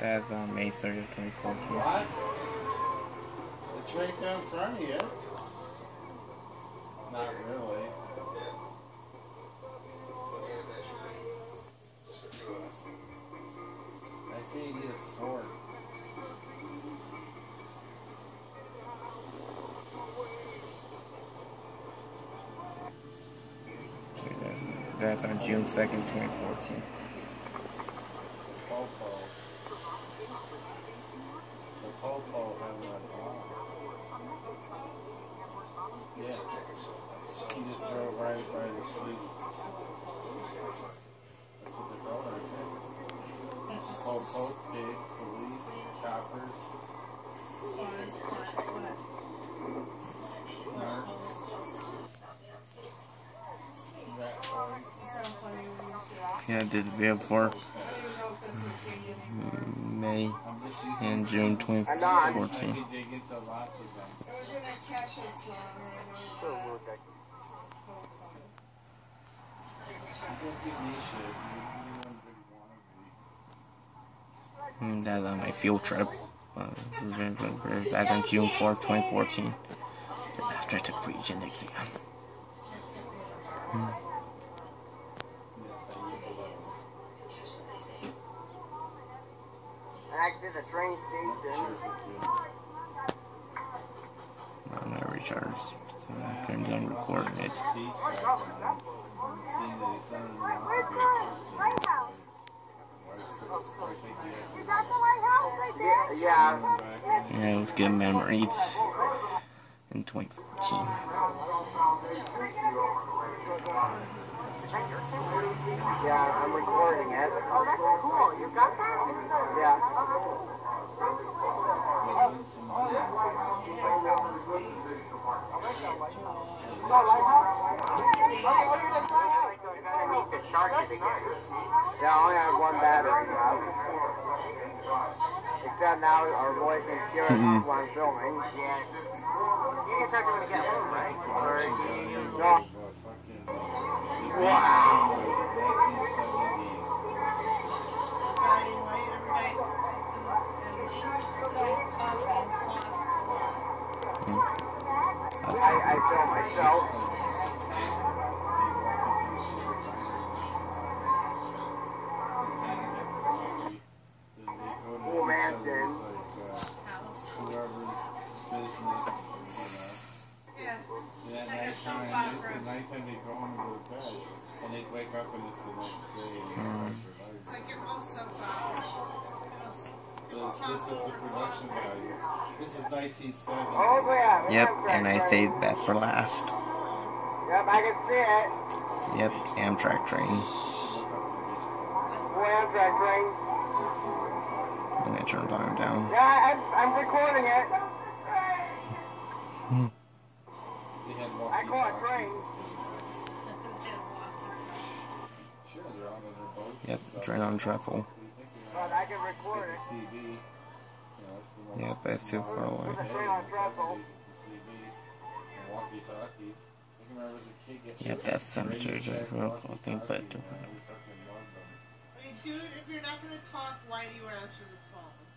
That's on May 30th, 2014. What? It's right there in front of you. Not really. I say you need a fork. That's on June 2nd, 2014. Yeah. He just drove right by the police. That's what they're called, right there. Popo, pig, police, coppers. Narcs. Rat boys. Yeah, I did the video for May and June 2014. That was on my field trip. Back on June 4th, 2014. After I took region exam. Active a train station. I'm gonna recharge. So I'm done recording it. Yeah. Yeah, it was good memories in 2014. Yeah, I'm recording it. Oh, that's cool. You got that? Yeah. Yeah, I only have one battery. Except now our boys can hear us while I'm filming. Yeah. You can start doing it again, right? No. Wow. I film myself. Cool man, then. Whoever's business, Yeah, nighttime they go home and go to bed, and they wake up and it's the next day. It's like your most soap opera. This is the production value. This is 1970. Oh, yeah. Yep, and I saved that for last. Yep, I can see it. Yep, Amtrak train. Amtrak train. I'm gonna turn volume down. Yeah, I'm recording it. I call it train. Yep, train on trestle. But I can record it. Yep, that's too far away. Train on trestle. Yep, that's cemetery, real cool thing, but Dude, if you're not going to talk, why do you answer the phone?